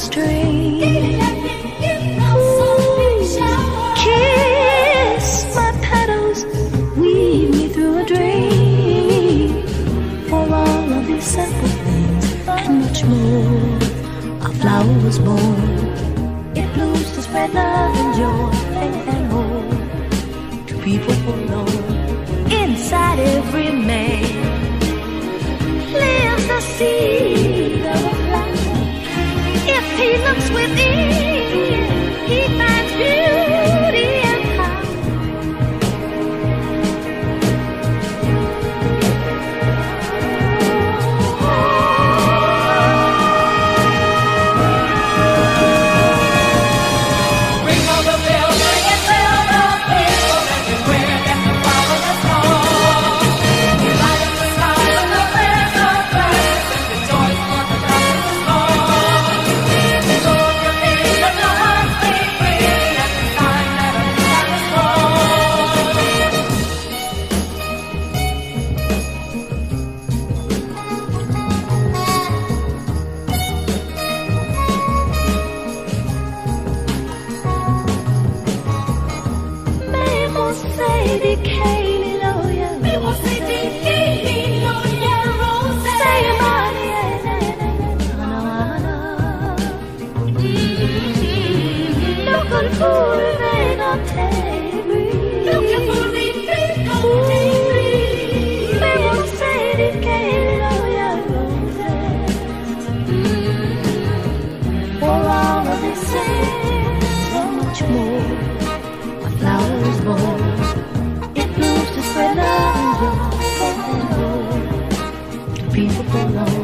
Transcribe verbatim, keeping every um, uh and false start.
string. Kiss my petals, weave me through a dream. For all of these simple things and much more, a flower was born. It blooms to spread love and joy, faith and hope to people forlorn. Inside every man lives the seed of a flower. If he looks within, he finds beauty and power. Ring of the bell, ring and tell the people everywhere that the flower has come. We light up the sky and the flares of gladness and rejoice for the flower has come. So your feet let your hearts be free at the sign that a new life has Mais mon say di Kaylee Loya, Mais on s'est dit qu'il y a rose. say my look on full rain of Look at for the people Mais mon say di Kaylee Loya, for all of this and so much more, a flower is born. It blooms to spread love and joy, faith and hope to people forlorn.